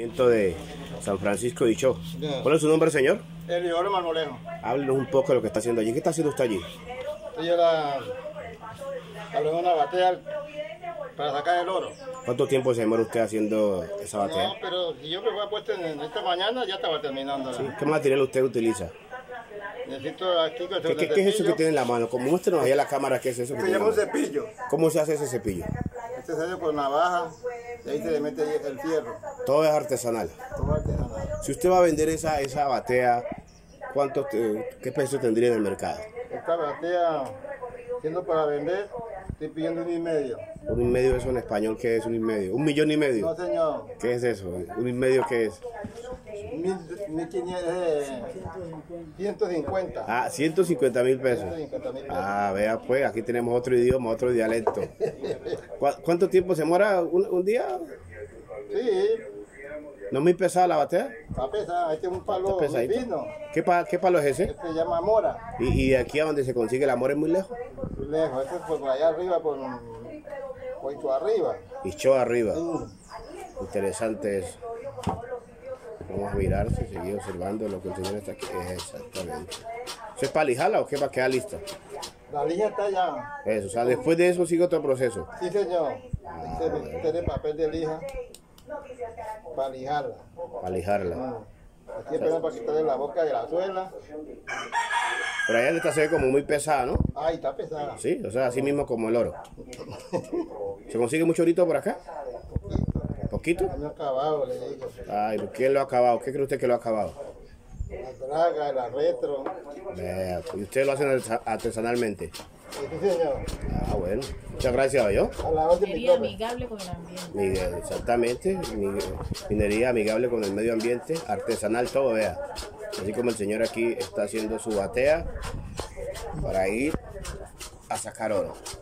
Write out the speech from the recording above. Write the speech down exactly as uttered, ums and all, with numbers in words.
De San Francisco de Ichó. ¿Cuál es su nombre, señor? Eliodoro Marmolejo. Háblenos un poco de lo que está haciendo allí. ¿Qué está haciendo usted allí? Yo la hablé una batea para sacar el oro. ¿Cuánto tiempo se demora usted haciendo esa batea? No, pero si yo me voy a puesto en esta mañana ya estaba terminando. ¿Sí? ¿Qué material usted utiliza? Necesito aquí con ¿Qué, qué, ¿Qué es eso que tiene en la mano? Como muéstrenos ahí a la cámara qué es eso. Se llama un cepillo. ¿Cómo se hace ese cepillo? Este se hace con navaja y ahí se le mete el fierro. Todo es artesanal. Todo artesanal. Si usted va a vender esa, esa batea, ¿cuánto te, ¿qué precio tendría en el mercado? Esta batea, siendo para vender, estoy pidiendo un y medio. Un y medio, eso en español, ¿qué es un y medio? ¿Un millón y medio? No, señor. ¿Qué es eso? ¿Un y medio qué es? Mil, mil quinientos, eh, ciento cincuenta. Ah, ciento cincuenta mil pesos. ciento cincuenta mil pesos. Ah, vea pues, aquí tenemos otro idioma, otro dialecto. ¿Cu ¿Cuánto tiempo se demora un, un día? Sí. ¿No es muy pesada la batea? Está pesada, este es un palo muy fino. ¿Qué, pa ¿Qué palo es ese? Este se llama mora. ¿Y, y de aquí a donde se consigue la mora es muy lejos? Muy lejos, este es por allá arriba, por Poito arriba. Ichó arriba. Mm. Interesante eso. Vamos a mirarse, seguir observando lo que el señor está aquí. Exactamente. ¿Eso es para lijarla o qué para quedar lista? La lija está allá. Eso, o sea, después de eso sigue otro proceso. Sí, señor. Ah, se tiene papel de lija para lijarla. Para lijarla. Mm. Aquí esperan para quitarle la boca de la suela. Pero allá está se ve como muy pesada, ¿no? Ay, está pesada. Sí, o sea, así mismo como el oro. ¿Se consigue mucho orito por acá? ¿Poquito? No ha acabado, le digo. Ay, ¿quién lo ha acabado? ¿Qué cree usted que lo ha acabado? La draga, la retro. Vea, y ustedes lo hacen artesanalmente. Sí, señor. Ah, bueno. Muchas gracias, yo. A la orden Minería amigable con el ambiente. Miguel, exactamente. Minería amigable con el medio ambiente. Artesanal todo, vea. Así como el señor aquí está haciendo su batea para ir a sacar oro.